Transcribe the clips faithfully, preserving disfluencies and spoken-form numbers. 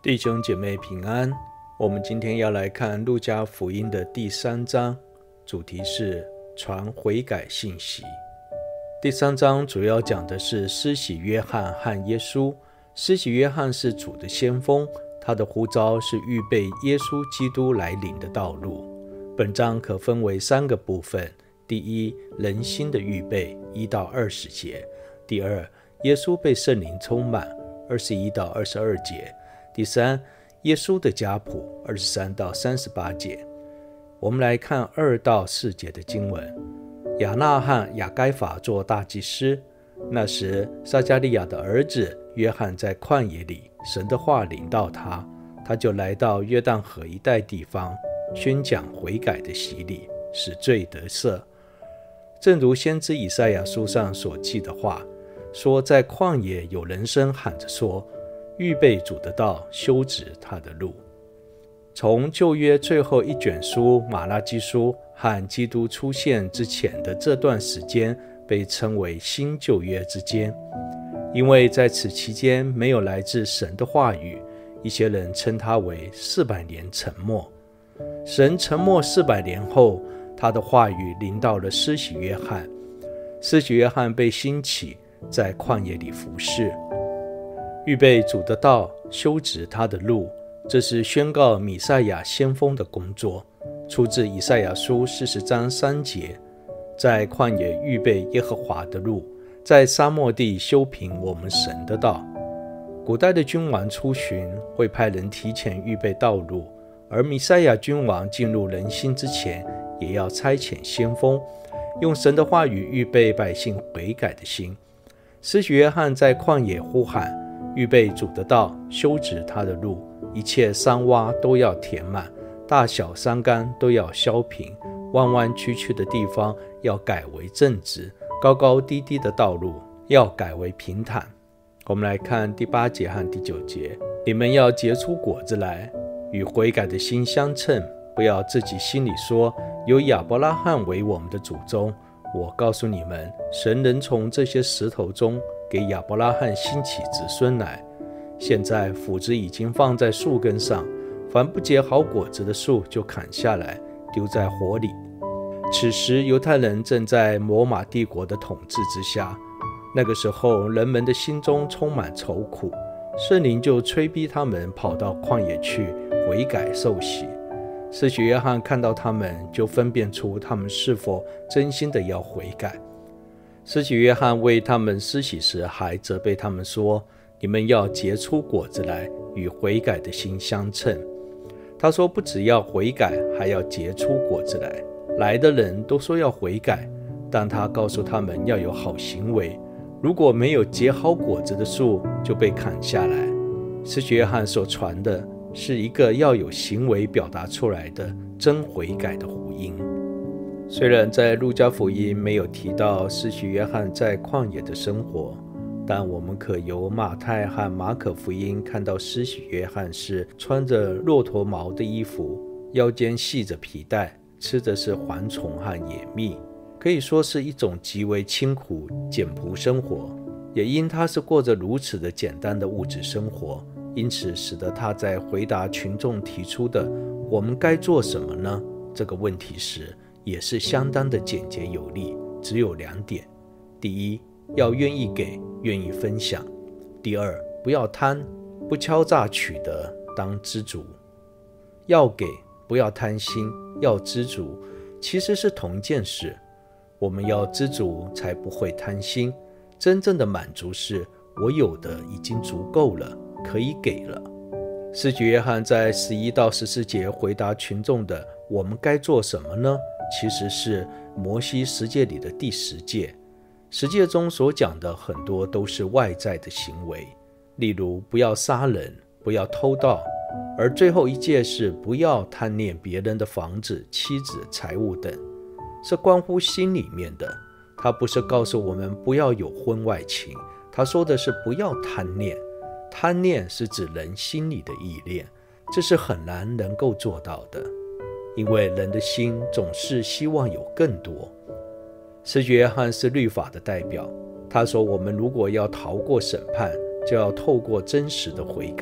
弟兄姐妹平安，我们今天要来看路加福音的第三章，主题是传悔改信息。第三章主要讲的是施洗约翰和耶稣。施洗约翰是主的先锋，他的呼召是预备耶稣基督来临的道路。本章可分为三个部分：第一，人心的预备一到二十节；第二，耶稣被圣灵充满二十一到二十二节；第三，耶稣的家谱二十三到三十八节。我们来看二到四节的经文。亚那和亚该法做大祭司，那时撒迦利亚的儿子约翰在旷野里，神的话临到他，他就来到约旦河一带地方，宣讲悔改的洗礼，使罪得赦。正如先知以赛亚书上所记的话，说在旷野有人声喊着说，预备主的道，修直他的路。从旧约最后一卷书马拉基书和基督出现之前的这段时间被称为新旧约之间，因为在此期间没有来自神的话语，一些人称它为四百年沉默。神沉默四百年后，他的话语临到了施洗约翰。施洗约翰被兴起，在旷野里服侍，预备主的道，修直他的路。这是宣告弥赛亚先锋的工作，出自以赛亚书四十章三节，在旷野预备耶和华的路，在沙漠地修平我们神的道。古代的君王出巡会派人提前预备道路，而弥赛亚君王进入人心之前，也要差遣先锋，用神的话语预备百姓悔改的心。施洗约翰在旷野呼喊，预备主的道，修直他的路，一切山洼都要填满，大小山冈都要削平，弯弯曲曲的地方要改为正直，高高低低的道路要改为平坦。我们来看第八节和第九节。你们要结出果子来，与悔改的心相称，不要自己心里说，有亚伯拉罕为我们的祖宗。我告诉你们，神能从这些石头中给亚伯拉罕兴起子孙来。现在斧子已经放在树根上，凡不结好果子的树就砍下来，丢在火里。此时犹太人正在罗马帝国的统治之下，那个时候人们的心中充满愁苦，圣灵就催逼他们跑到旷野去悔改受洗。施洗约翰看到他们，就分辨出他们是否真心的要悔改。施洗约翰为他们施洗时，还责备他们说，你们要结出果子来，与悔改的心相称。他说不只要悔改，还要结出果子来。来的人都说要悔改，但他告诉他们要有好行为，如果没有结好果子的树，就被砍下来。施洗约翰所传的是一个要有行为表达出来的真悔改的福音。虽然在路加福音没有提到施洗约翰在旷野的生活，但我们可由马太和马可福音看到施洗约翰是穿着骆驼毛的衣服，腰间系着皮带，吃的是蝗虫和野蜜，可以说是一种极为清苦简朴生活。也因他是过着如此的简单的物质生活，因此使得他在回答群众提出的我们该做什么呢这个问题时，也是相当的简洁有力，只有两点。第一，要愿意给，愿意分享。第二，不要贪，不敲诈取得，当知足。要给，不要贪心，要知足，其实是同一件事。我们要知足，才不会贪心。真正的满足是，我有的已经足够了，可以给了。施洗约翰在十一到十四节回答群众的我们该做什么呢，其实是摩西十诫里的第十诫。十诫中所讲的很多都是外在的行为，例如不要杀人，不要偷盗，而最后一诫是不要贪恋别人的房子、妻子、财物等，是关乎心里面的。他不是告诉我们不要有婚外情，他说的是不要贪恋。贪恋是指人心里的意念，这是很难能够做到的，因为人的心总是希望有更多。施洗约翰是律法的代表，他说我们如果要逃过审判，就要透过真实的悔改，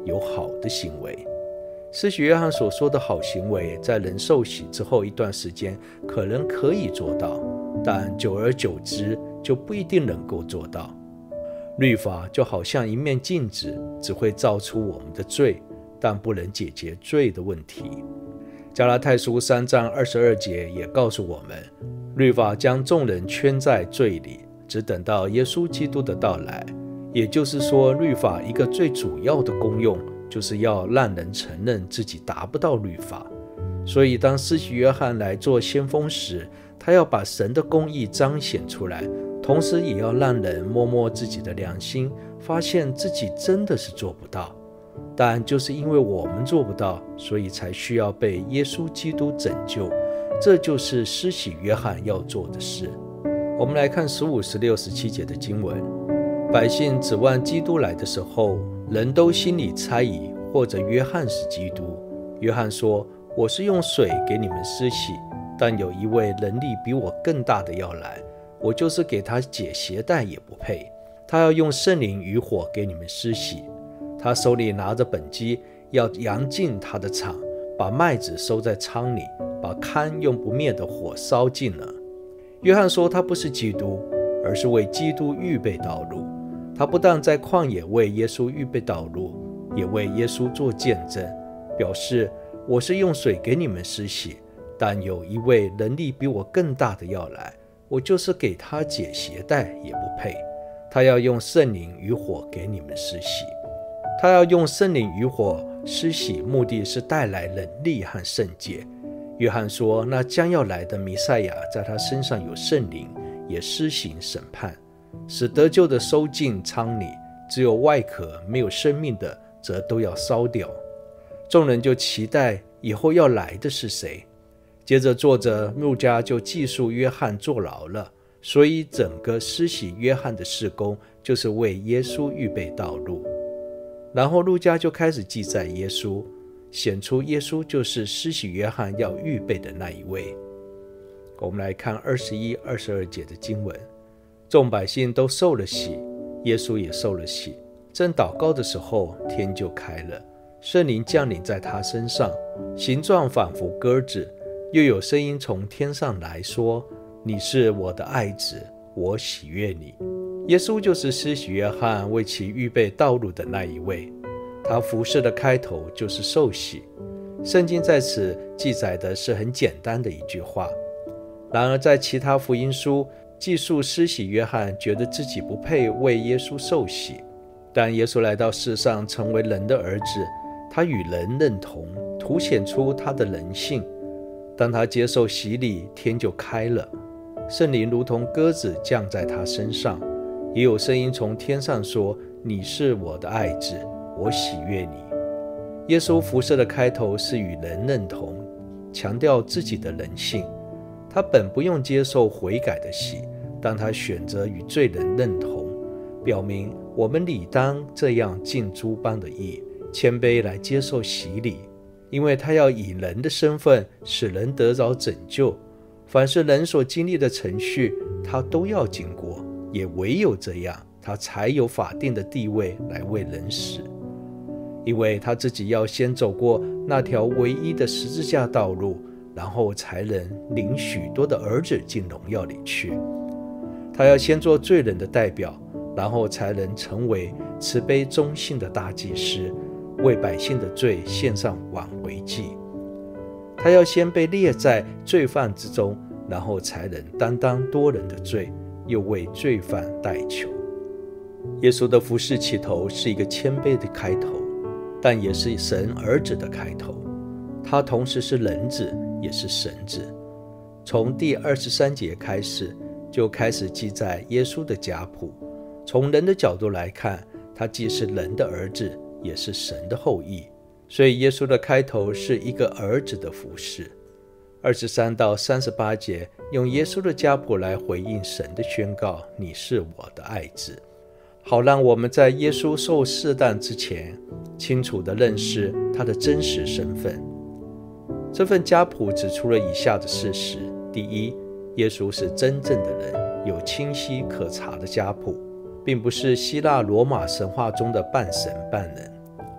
有好的行为。施洗约翰所说的好行为，在人受洗之后一段时间可能可以做到，但久而久之就不一定能够做到。律法就好像一面镜子，只会照出我们的罪，但不能解决罪的问题。加拉太书三章二十二节也告诉我们，律法将众人圈在罪里，只等到耶稣基督的到来。也就是说，律法一个最主要的功用，就是要让人承认自己达不到律法。所以当施洗约翰来做先锋时，他要把神的公义彰显出来，同时也要让人摸摸自己的良心，发现自己真的是做不到。但就是因为我们做不到，所以才需要被耶稣基督拯救，这就是施洗约翰要做的事。我们来看十五、十六、十七节的经文。百姓指望基督来的时候，人都心里猜疑，或者约翰是基督。约翰说，我是用水给你们施洗，但有一位能力比我更大的要来，我就是给他解鞋带也不配。他要用圣灵与火给你们施洗，他手里拿着本机，要扬进他的场，把麦子收在仓里，把糠用不灭的火烧尽了。约翰说他不是基督，而是为基督预备道路。他不但在旷野为耶稣预备道路，也为耶稣做见证，表示我是用水给你们施洗，但有一位能力比我更大的要来，我就是给他解鞋带也不配。他要用圣灵与火给你们施洗。他要用圣灵与火施洗，目的是带来能力和圣洁。约翰说，那将要来的弥赛亚在他身上有圣灵，也施行审判，使得救的收进仓里，只有外壳没有生命的，则都要烧掉。众人就期待以后要来的是谁。接着作者路加就记述约翰坐牢了，所以整个施洗约翰的事工就是为耶稣预备道路。然后路加就开始记载耶稣，显出耶稣就是施洗约翰要预备的那一位。我们来看二十一、二十二节的经文。众百姓都受了洗，耶稣也受了洗。正祷告的时候，天就开了，圣灵降临在他身上，形状仿佛鸽子，又有声音从天上来说，你是我的爱子，我喜悦你。耶稣就是施洗约翰为其预备道路的那一位，他服事的开头就是受洗。圣经在此记载的是很简单的一句话，然而在其他福音书记述施洗约翰觉得自己不配为耶稣受洗，但耶稣来到世上成为人的儿子，他与人认同，凸显出他的人性。当他接受洗礼，天就开了，圣灵如同鸽子降在他身上，也有声音从天上说，你是我的爱子，我喜悦你。耶稣服事的开头是与人认同，强调自己的人性。他本不用接受悔改的洗，但他选择与罪人认同，表明我们理当这样尽诸般的义，谦卑来接受洗礼，因为他要以人的身份使人得着拯救。凡是人所经历的程序，他都要经过，也唯有这样，他才有法定的地位来为人死。因为他自己要先走过那条唯一的十字架道路，然后才能领许多的儿子进荣耀里去。他要先做罪人的代表，然后才能成为慈悲忠信的大祭司，为百姓的罪献上挽回祭。他要先被列在罪犯之中，然后才能担当多人的罪，又为罪犯代求。耶稣的服事起头是一个谦卑的开头，但也是神儿子的开头。他同时是人子，也是神子。从第二十三节开始，就开始记载耶稣的家谱。从人的角度来看，他既是人的儿子，也是神的后裔。所以耶稣的开头是一个儿子的服事。二十三到三十八节用耶稣的家谱来回应神的宣告，你是我的爱子，好让我们在耶稣受试探之前清楚地认识他的真实身份。这份家谱指出了以下的事实：第一，耶稣是真正的人，有清晰可查的家谱，并不是希腊罗马神话中的半神半人。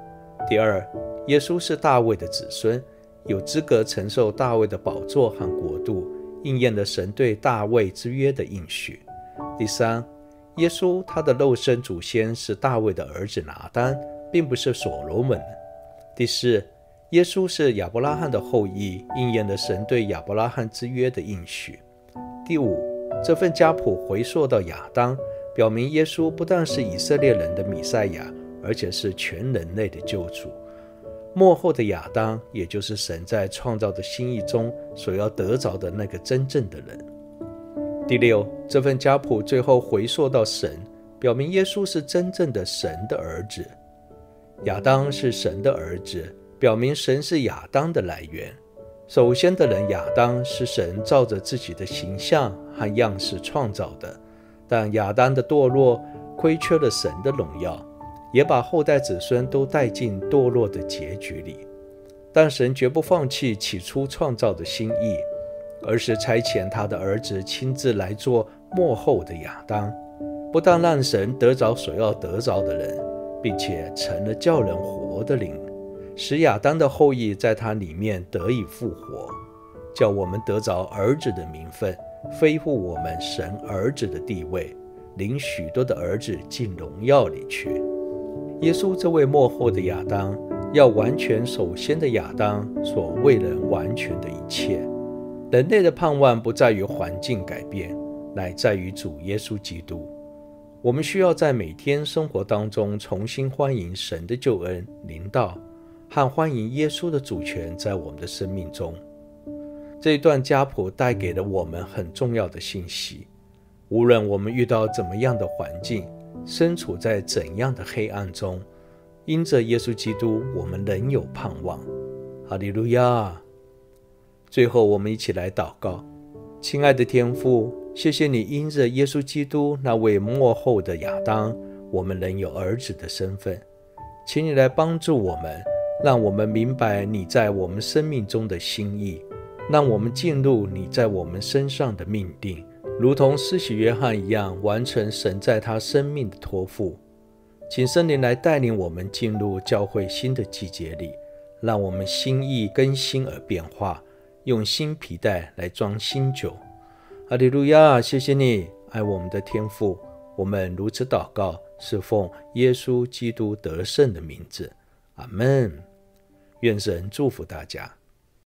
第二，耶稣是大卫的子孙，有资格承受大卫的宝座和国度，应验了神对大卫之约的应许。第三，耶稣他的肉身祖先是大卫的儿子拿单，并不是所罗门。第四，耶稣是亚伯拉罕的后裔，应验了神对亚伯拉罕之约的应许。第五，这份家谱回溯到亚当，表明耶稣不但是以色列人的弥赛亚，而且是全人类的救主。末后的亚当，也就是神在创造的心意中所要得着的那个真正的人。第六，这份家谱最后回溯到神，表明耶稣是真正的神的儿子。亚当是神的儿子，表明神是亚当的来源。首先的人亚当是神照着自己的形象和样式创造的，但亚当的堕落亏缺了神的荣耀，也把后代子孙都带进堕落的结局里。但神绝不放弃起初创造的心意，而是差遣他的儿子亲自来做末后的亚当，不但让神得着所要得着的人，并且成了叫人活的灵，使亚当的后裔在他里面得以复活，叫我们得着儿子的名分，恢复我们神儿子的地位，领许多的儿子进荣耀里去。耶稣这位末后的亚当，要完全首先的亚当所为人完全的一切。人类的盼望不在于环境改变，乃在于主耶稣基督。我们需要在每天生活当中重新欢迎神的救恩临到，和欢迎耶稣的主权在我们的生命中。这一段家谱带给了我们很重要的信息，无论我们遇到怎么样的环境，身处在怎样的黑暗中，因着耶稣基督，我们仍有盼望。哈利路亚！最后我们一起来祷告。亲爱的天父，谢谢你因着耶稣基督那位末后的亚当，我们仍有儿子的身份。请你来帮助我们，让我们明白你在我们生命中的心意，让我们进入你在我们身上的命定，如同施洗约翰一样，完成神在他生命的托付。请圣灵来带领我们进入教会新的季节里，让我们心意更新而变化，用新皮带来装新酒。哈利路亚！谢谢你爱我们的天父，我们如此祷告，是奉耶稣基督得胜的名字，阿们。愿神祝福大家。